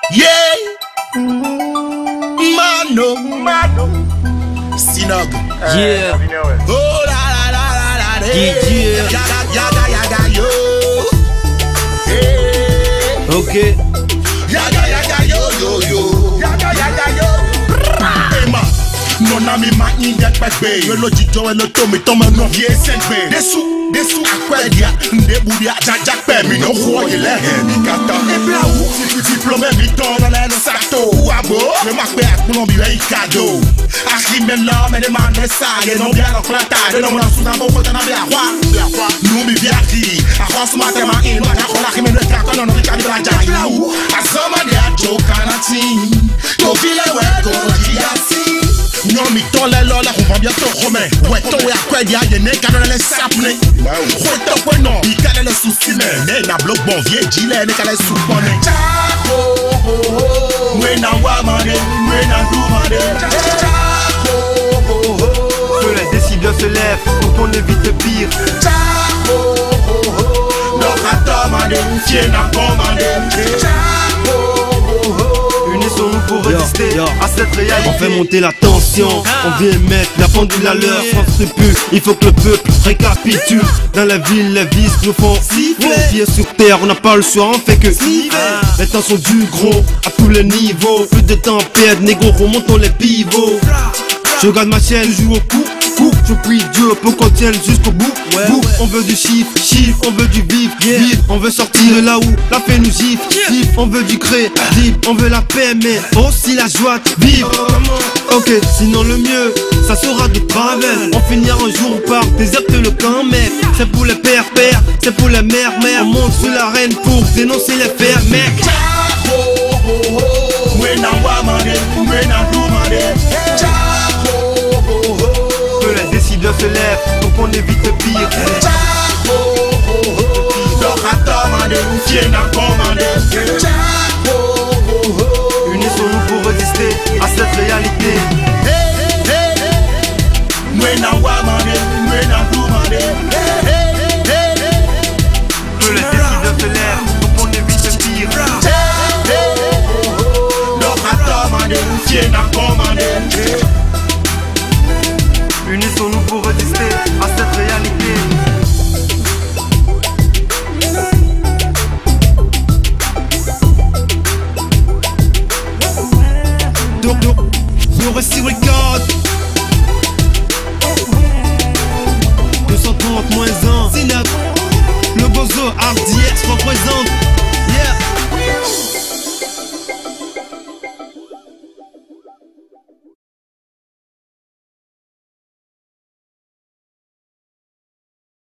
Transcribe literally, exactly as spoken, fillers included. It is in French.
Yeah. Mano, mano. Sinog. Yeah. Oh la la la la la. Yeah. Yaga yaga yaga yo. Hey. Ok. Yaga yaga yo yo yo. Yaga yaga yo. Emma. Non ami ma inget pekbe. We lo jijo we lo tomi toma no vie senpe. Desu desu akwedia ndebudia jajak pe mi no ho ye le mi kata. E bla ou si diplôme mi ton na le sato. Abo me ma pe akun bi we kado. Aki men la me de man sa ye no bia no plata. De no mo na suta bo kota na bia kwa. No bi bia ki. A cross ma te ma in ma na kola ki me de ka kono no bi ka di bla ja. Azama de ajo kanati. To vile we go di asi. Non mi ton le lo la comprend bien ton romain. Ouais ton ya quoi dia ye ne ka le sapne. Ouais ton quoi non, il ka le souci mais ne na bloc bon vieux dit le ne ka le soupone. Chako we na wa mande, we na do mande. Chako que les décideurs se lèvent pour qu'on évite le pire. Chako no ka mande, fie na commande. Unissons-nous pour résister yo, yo. à cette réalité. On fait monter la tension, ah. on vient mettre la pendule à l'heure sans scrupule. Il faut que le peuple récapitule. Dans la ville, les vices nous font siffler. Sur terre, on n'a pas le choix, on fait que ah. Les temps sont du gros à tous les niveaux. Plus de temps à perdre, négro, remontons les pivots. Je regarde ma chaîne, je joue au coup, coup. Je prie Dieu pour qu'on tienne jusqu'au bout, ouais, bout. Ouais. On veut du chiffre, chiffre, on veut du vif, yeah. Vif. On veut sortir de là où la paix nous gifle, yeah. Gifle. On veut du crédit, on veut la paix, mais aussi la joie de vivre. Ok, sinon le mieux, ça sera de travel. On finira un jour par déserter le camp, mec. C'est pour les pères, pères, c'est pour les mères, mères. On monte sur l'arène pour dénoncer les fers, mec. Que les décideurs se lèvent pour qu'on évite le pire. Unissons-nous pour résister à cette réalité. Que les décideurs se lèvent pour qu'on évite le pire. Unissons-nous pour